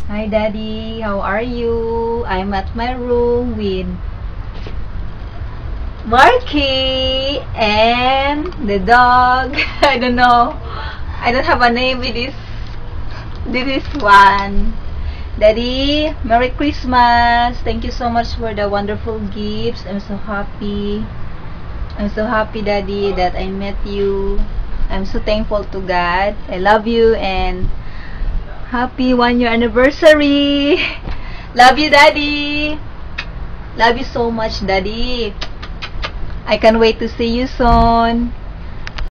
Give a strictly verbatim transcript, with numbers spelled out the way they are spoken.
Hi Daddy, how are you? I'm at my room with Marky and the dog. I don't know. I don't have a name with this this one. Daddy, Merry Christmas. Thank you so much for the wonderful gifts. I'm so happy. I'm so happy, Daddy, that I met you. I'm so thankful to God. I love you and happy one year anniversary. Love you, Daddy. Love you so much, Daddy. I can't wait to see you soon.